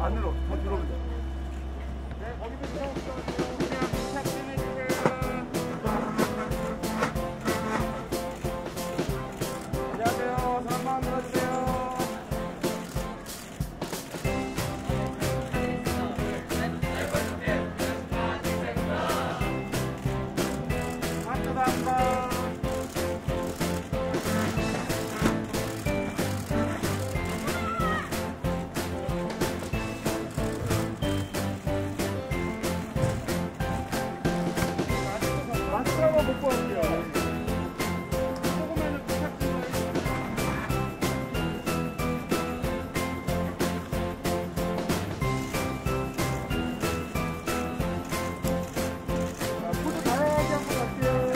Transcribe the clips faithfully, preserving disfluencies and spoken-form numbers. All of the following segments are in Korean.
안으로 더 들어오죠. 네, 거기서 들어오세요. 그냥 부탁 좀 해주세요. 안녕하세요. 손 한번 들어주세요. 한쪽도 한 번. 마스크 한번 먹고 갈게요. 조금만은 부탁드려요. 자, 포즈 다양하게 한번 갈게요.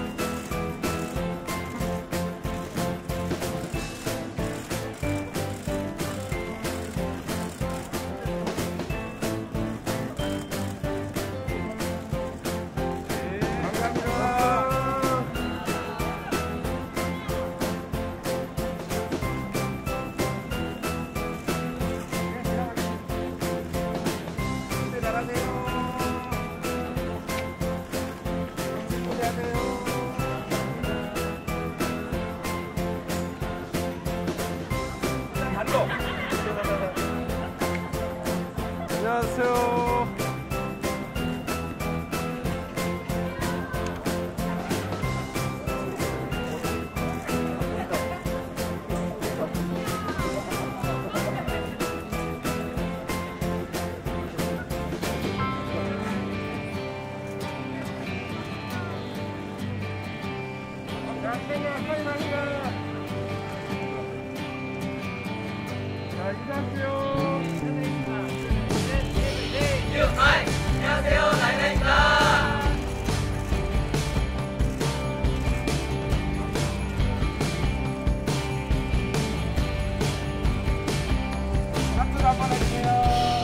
안녕하세요. 자, 인사하세요. 안녕하세요, 나이나입니다. 박수 한번 해주세요.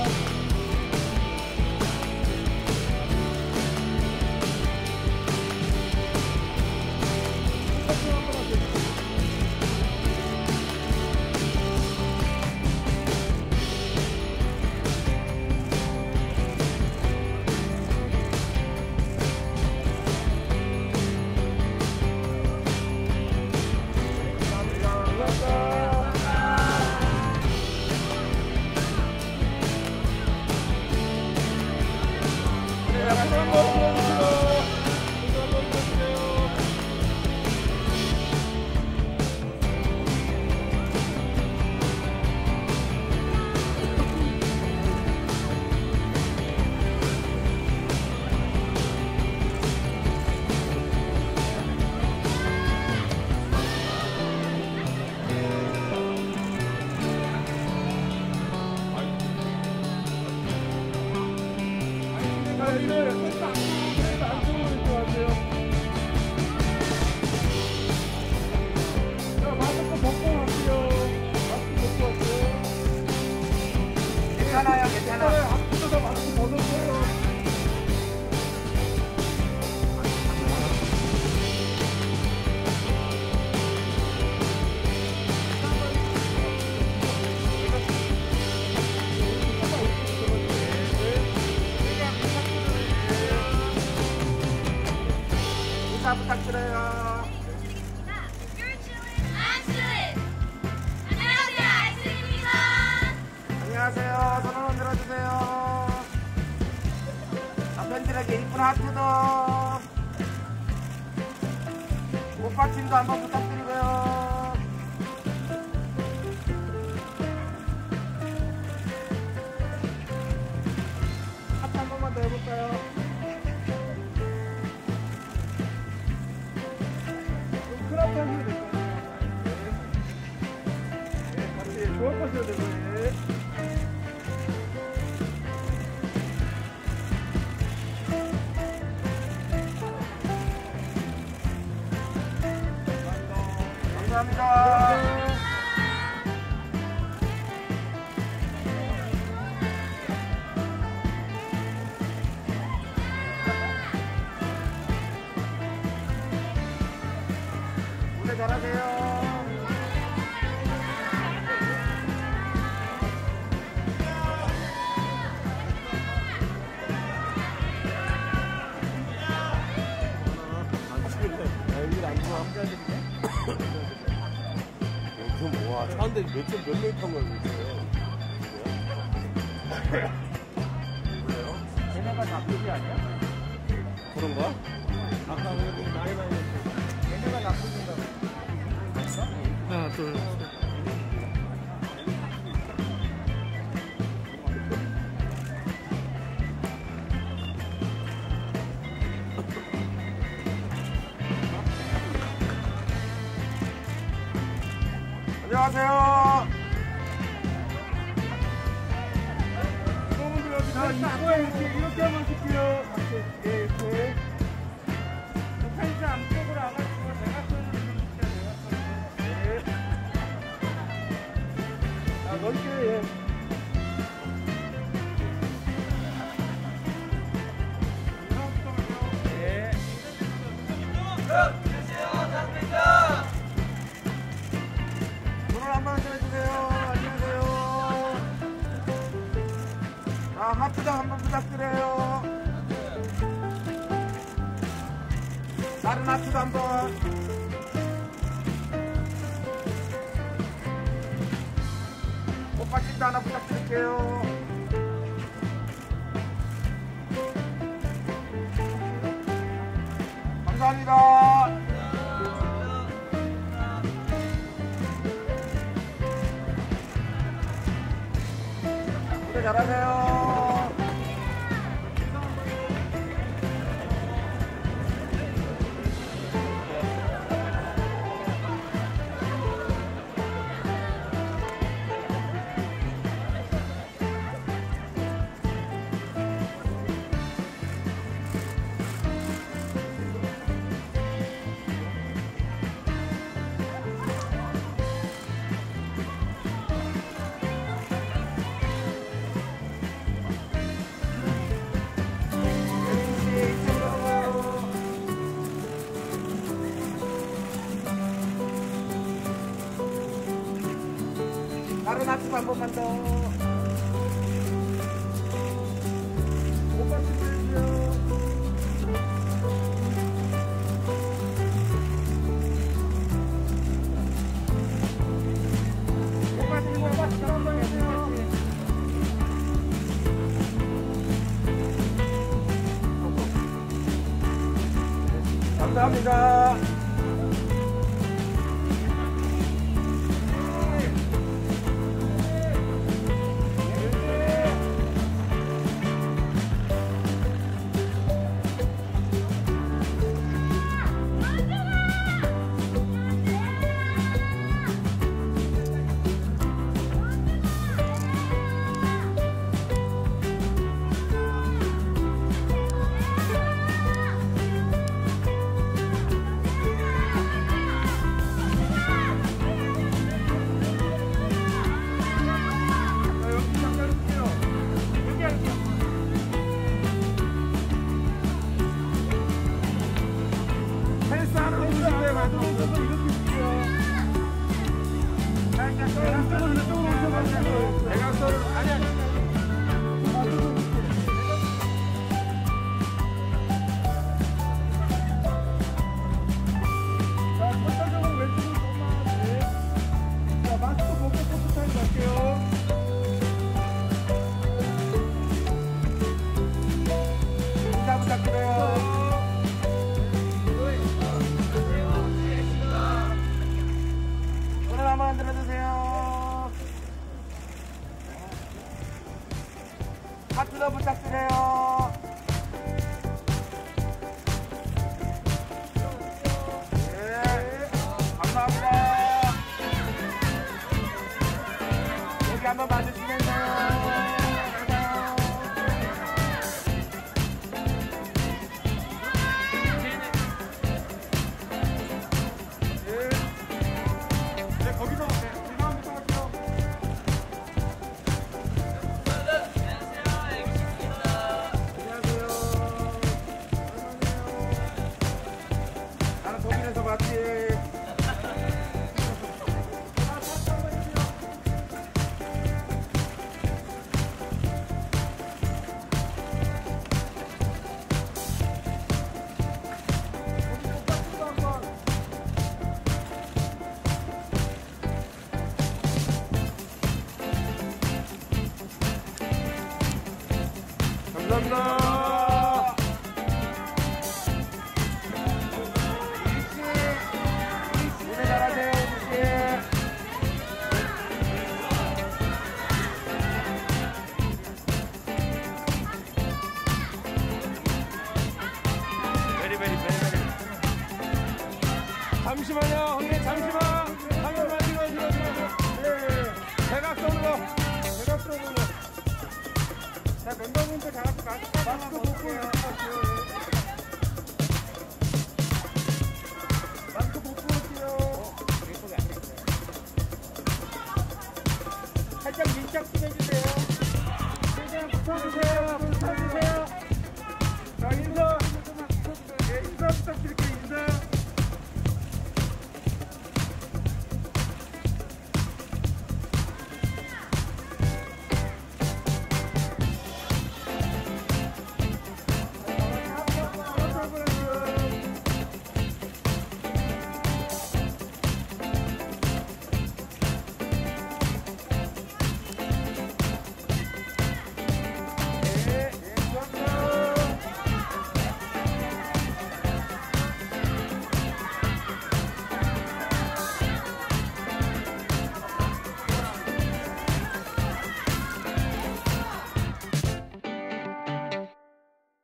괜찮아요, 괜찮아요. 앞으로도 마스크 벗어주세요. 인사 부탁드려요. 안녕하세요. 손 한번 들어주세요. 팬들에게 이쁜 하트도 꽃받침도 한번 부탁드리고요. 하트 한 번만 더 해볼까요? 좀 큰 하트 하시면 될 거예요. 네, 같이 좋을 것이요 되고요. 감사합니다. 무대 잘하세요. 여기 안 좋아. 그럼 와, 차 한 대 몇 점, 몇 명이 탄 거야, 그래요? 걔네가 나쁘지 않냐? 그런가? 아까 우리 많이 많이 했어. 걔네가 나쁘진가 봐. 하나, 둘, 셋. 안녕하세요. 여러분들 여기 다 입구에 이렇게 이렇게 한번 하실게요. 예, 이렇게. 펜스 앞쪽으로 와가지고 대각선을 그려주세요. 대각선을. 네. 자, 넓게. 예. 네. 손을 한번 해주세요. 안녕하세요. 자, 하트장 한번 부탁드려요. 다른 하트도 한번. 꽃받침도 하나 부탁드릴게요. 감사합니다. 무대 잘하세요. 다른 하트 한 번만 더. 오빠 주세요. 오빠 주세요. 오빠 주세요. 한번 해주세요. 감사합니다. 하트도 부탁드려요. 네, 감사합니다. 여기 한번 봐주시면서요. 감사합니다. 무대 잘하세요, 우지 씨. 베리 베리 베리 베리. 잠시만요, 형님, 잠시만. 잠시만, 뒤로, 뒤로, 뒤로. 네. 대각선으로. 대각선으로. 자, 멤버분들 다 같이 마스크 마스크 벗고 올게요. 마스크 벗고 올게요. 살짝 밀착 좀 해주세요.